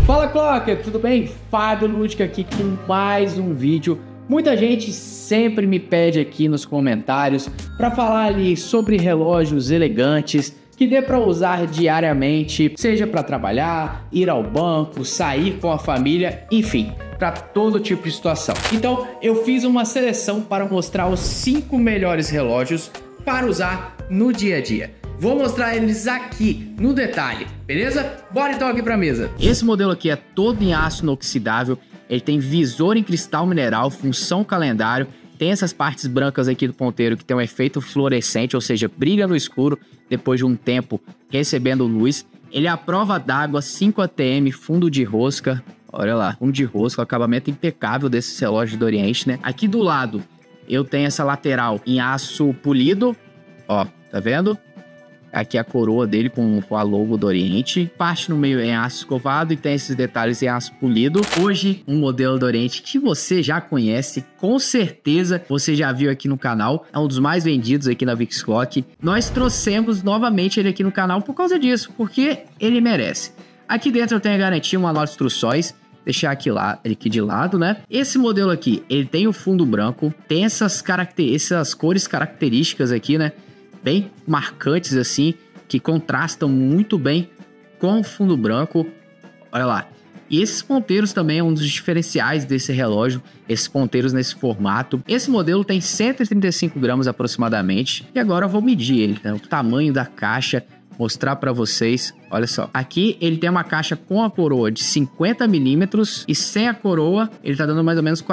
Fala Clocker, tudo bem? Fábio Lúdica aqui com mais um vídeo. Muita gente sempre me pede aqui nos comentários para falar ali sobre relógios elegantes que dê para usar diariamente, seja para trabalhar, ir ao banco, sair com a família, enfim, para todo tipo de situação. Então eu fiz uma seleção para mostrar os 5 melhores relógios para usar no dia a dia. Vou mostrar eles aqui no detalhe, beleza? Bora então aqui pra mesa. Esse modelo aqui é todo em aço inoxidável, ele tem visor em cristal mineral, função calendário, tem essas partes brancas aqui do ponteiro que tem um efeito fluorescente, ou seja, brilha no escuro depois de um tempo recebendo luz. Ele é à prova d'água, 5 ATM, fundo de rosca, olha lá, fundo de rosca, o acabamento impecável desse relógio do Oriente, né? Aqui do lado eu tenho essa lateral em aço polido, ó, tá vendo? Aqui a coroa dele com a logo do Oriente. Parte no meio em aço escovado e tem esses detalhes em aço polido. Hoje, um modelo do Oriente que você já conhece, com certeza você já viu aqui no canal. É um dos mais vendidos aqui na VIX Clock. Nós trouxemos novamente ele aqui no canal por causa disso, porque ele merece. Aqui dentro eu tenho a garantia, uma nota de instruções. Deixar aqui de lado, né? Esse modelo aqui, ele tem o fundo branco, tem essas cores características aqui, né? Bem marcantes assim, que contrastam muito bem com o fundo branco. Olha lá. E esses ponteiros também é um dos diferenciais desse relógio, esses ponteiros nesse formato. Esse modelo tem 135 gramas aproximadamente. E agora eu vou medir ele, né? O tamanho da caixa, mostrar para vocês. Olha só, aqui ele tem uma caixa com a coroa de 50 milímetros e sem a coroa ele tá dando mais ou menos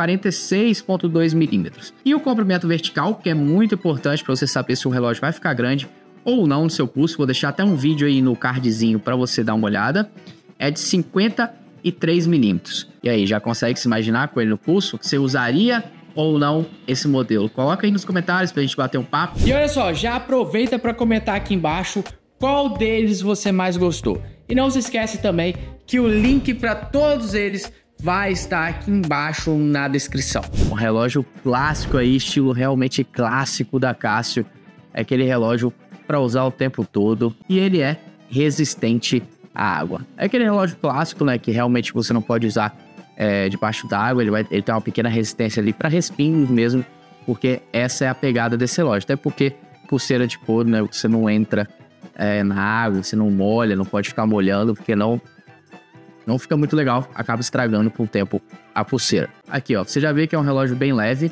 46,2 milímetros. E o comprimento vertical, que é muito importante para você saber se o relógio vai ficar grande ou não no seu pulso, vou deixar até um vídeo aí no cardzinho para você dar uma olhada, é de 53 milímetros. E aí, já consegue se imaginar com ele no pulso? Você usaria ou não esse modelo? Coloca aí nos comentários pra gente bater um papo. E olha só, já aproveita para comentar aqui embaixo qual deles você mais gostou. E não se esquece também que o link para todos eles vai estar aqui embaixo na descrição. Um relógio clássico aí, estilo realmente clássico da Casio. É aquele relógio para usar o tempo todo e ele é resistente à água. É aquele relógio clássico, né, que realmente você não pode usar debaixo d'água. Ele tem uma pequena resistência ali para respingos mesmo, porque essa é a pegada desse relógio. Até porque pulseira de couro, né, você não entra na água, você não molha, não pode ficar molhando, porque não fica muito legal, acaba estragando com o tempo a pulseira. Aqui, ó, você já vê que é um relógio bem leve,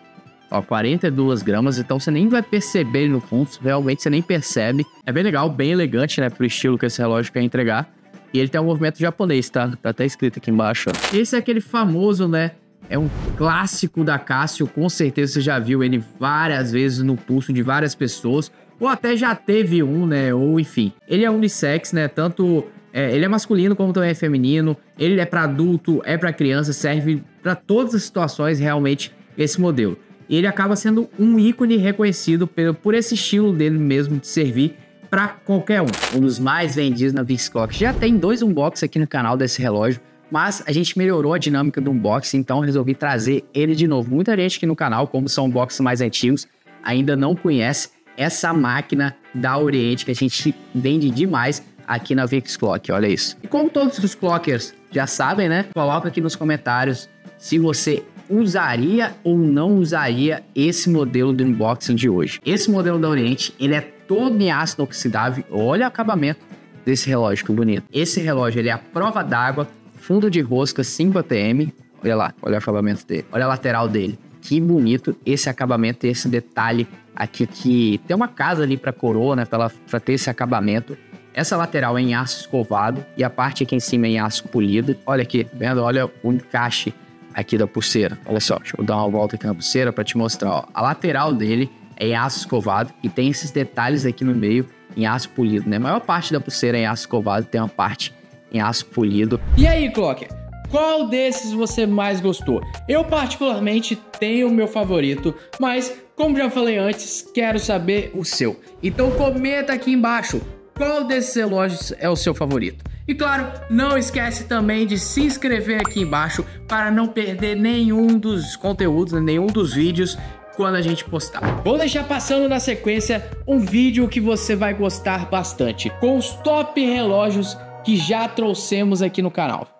ó, 42 gramas, então você nem vai perceber no pulso, realmente você nem percebe. É bem legal, bem elegante, né, pro estilo que esse relógio quer entregar. E ele tem um movimento japonês, tá? Tá até escrito aqui embaixo, ó. Esse é aquele famoso, né, é um clássico da Casio, com certeza você já viu ele várias vezes no pulso de várias pessoas, ou até já teve um, né, ou enfim. Ele é unissex, né, tanto ele é masculino como também é feminino, ele é para adulto, é para criança, serve para todas as situações realmente esse modelo. Ele acaba sendo um ícone reconhecido por esse estilo dele mesmo de servir para qualquer um. Um dos mais vendidos na VIX Clock. Já tem 2 unboxings aqui no canal desse relógio, mas a gente melhorou a dinâmica do unboxing, então resolvi trazer ele de novo. Muita gente aqui no canal, como são unboxings mais antigos, ainda não conhece essa máquina da Oriente que a gente vende demais aqui na VIX Clock, olha isso. E como todos os clockers já sabem, né? Coloca aqui nos comentários se você usaria ou não usaria esse modelo do unboxing de hoje. Esse modelo da Oriente, ele é todo em aço inoxidável. Olha o acabamento desse relógio, que bonito. Esse relógio, ele é à prova d'água, fundo de rosca 5 ATM. Olha lá, olha o acabamento dele. Olha a lateral dele. Que bonito esse acabamento e esse detalhe aqui que tem uma casa ali para coroa, né, para ter esse acabamento. Essa lateral é em aço escovado e a parte aqui em cima é em aço polido. Olha aqui, vendo? Olha o encaixe aqui da pulseira. Olha só, deixa eu dar uma volta aqui na pulseira para te mostrar, ó. A lateral dele é em aço escovado e tem esses detalhes aqui no meio em aço polido, né? A maior parte da pulseira é em aço escovado, tem uma parte em aço polido. E aí, Clocker? Qual desses você mais gostou? Eu particularmente tenho o meu favorito, mas como já falei antes, quero saber o seu. Então comenta aqui embaixo qual desses relógios é o seu favorito. E claro, não esquece também de se inscrever aqui embaixo para não perder nenhum dos conteúdos, nenhum dos vídeos quando a gente postar. Vou deixar passando na sequência um vídeo que você vai gostar bastante, com os top relógios que já trouxemos aqui no canal.